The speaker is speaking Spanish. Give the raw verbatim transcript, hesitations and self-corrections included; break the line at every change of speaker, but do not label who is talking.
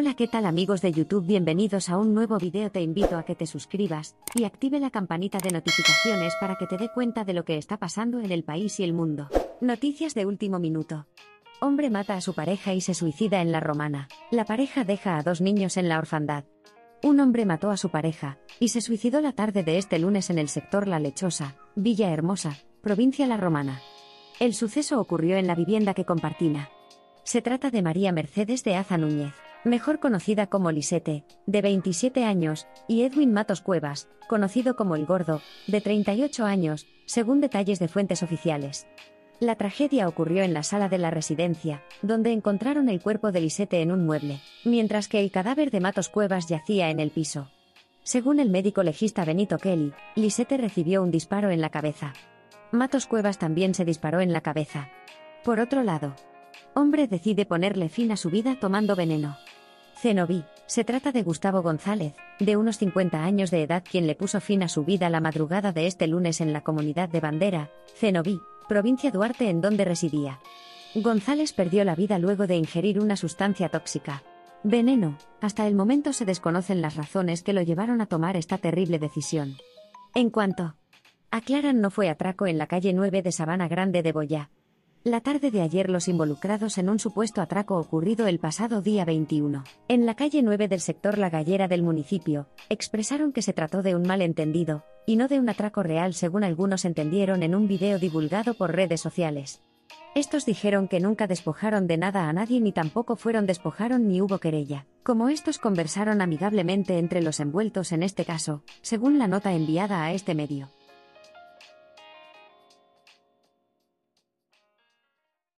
Hola, ¿qué tal amigos de YouTube? Bienvenidos a un nuevo video. Te invito a que te suscribas y active la campanita de notificaciones para que te dé cuenta de lo que está pasando en el país y el mundo. Noticias de último minuto. Hombre mata a su pareja y se suicida en La Romana. La pareja deja a dos niños en la orfandad. Un hombre mató a su pareja y se suicidó la tarde de este lunes en el sector La Lechosa, Villa Hermosa, provincia La Romana. El suceso ocurrió en la vivienda que compartían. Se trata de María Mercedes de Aza Núñez, mejor conocida como Lisette, de veintisiete años, y Edwin Matos Cuevas, conocido como El Gordo, de treinta y ocho años, según detalles de fuentes oficiales. La tragedia ocurrió en la sala de la residencia, donde encontraron el cuerpo de Lisette en un mueble, mientras que el cadáver de Matos Cuevas yacía en el piso. Según el médico legista Benito Kelly, Lisette recibió un disparo en la cabeza. Matos Cuevas también se disparó en la cabeza. Por otro lado, hombre decide ponerle fin a su vida tomando veneno. Cenoví. Se trata de Gustavo González, de unos cincuenta años de edad, quien le puso fin a su vida la madrugada de este lunes en la comunidad de Bandera, Cenoví, provincia Duarte, en donde residía. González perdió la vida luego de ingerir una sustancia tóxica. Veneno. Hasta el momento se desconocen las razones que lo llevaron a tomar esta terrible decisión. En cuanto aclaran, no fue atraco en la calle nueve de Sabana Grande de Boyá. La tarde de ayer los involucrados en un supuesto atraco ocurrido el pasado día veintiuno, en la calle nueve del sector La Gallera del municipio, expresaron que se trató de un malentendido, y no de un atraco real, según algunos entendieron en un video divulgado por redes sociales. Estos dijeron que nunca despojaron de nada a nadie, ni tampoco fueron despojaron ni hubo querella, como estos conversaron amigablemente entre los envueltos en este caso, según la nota enviada a este medio.